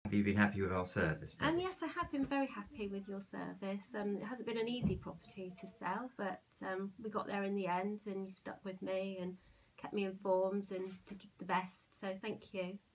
Have you been happy with our service? Yes, I have been very happy with your service. It hasn't been an easy property to sell, but we got there in the end, and you stuck with me and kept me informed and did the best. So thank you.